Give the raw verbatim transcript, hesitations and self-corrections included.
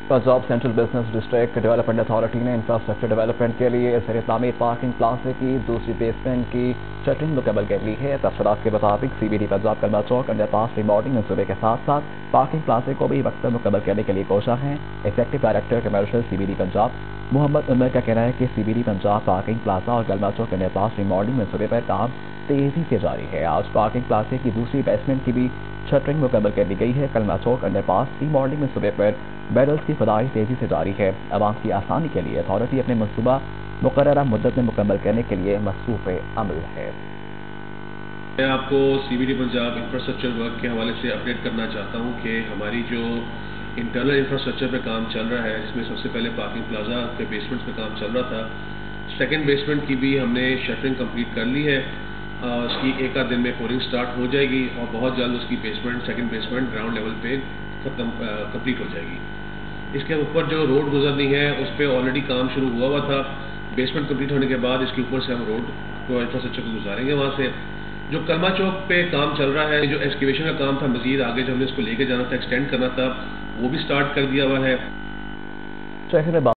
Punjab central business district development authority ने infrastructure development के लिए ज़ेर-ए-तामीर पार्किंग प्लाजे की दूसरी बेसमेंट की शटरिंग मुकम्मल कर ली है। तफसीलात के मुताबिक सीबीडी पंजाब कलमा चौक अंडरपास रिमॉडलिंग मंसूबे के साथ साथ पार्किंग प्लाजे को भी वक्त पर मुकम्मल करने के लिए कोशा है। Executive director commercial CBD Punjab Mohammad Umar का कहना है कि सीबीडी पंजाब पार्किंग प्लाजा और कलमा चौक अंडरपास रिमॉडलिंग मंसूबे पर काम तेजी से जारी है। आज पार्किंग प्लाजे की दूसरी बेसमेंट की भी शटरिंग मुकम्मल कर ली गई है। कलमा चौक अंडरपास रिमॉडलिंग मंसूबे पर बैरल्स की खुदाई तेजी से जारी है। आवाम की आसानी के लिए अथॉरिटी अपने मंसूबा मुकर्ररा मुद्दत में मुकम्मल करने के लिए मसरूफ अमल है। मैं आपको सीबीडी पंजाब इंफ्रास्ट्रक्चर वर्क के हवाले से अपडेट करना चाहता हूँ कि हमारी जो इंटरनल इंफ्रास्ट्रक्चर पे काम चल रहा है, इसमें सबसे पहले पार्किंग प्लाजा के बेसमेंट पे काम चल रहा था। सेकंड बेसमेंट की भी हमने शटरिंग कंप्लीट कर ली है। उसकी एक आध दिन में पोरिंग स्टार्ट हो जाएगी और बहुत जल्द उसकी basement second basement ground level पे खत्म कंप्लीट हो जाएगी। इसके ऊपर जो रोड गुजरनी है उस पर ऑलरेडी काम शुरू हुआ हुआ था। बेसमेंट कंप्लीट होने के बाद इसके ऊपर से हम रोड को इंफ्रास्ट्रक्चर को गुजारेंगे। वहाँ से जो कलमा चौक पे काम चल रहा है, जो एक्सकेवेशन का काम था, मजीद आगे जो हमने इसको लेके जाना था, एक्सटेंड करना था, वो भी स्टार्ट कर दिया हुआ है।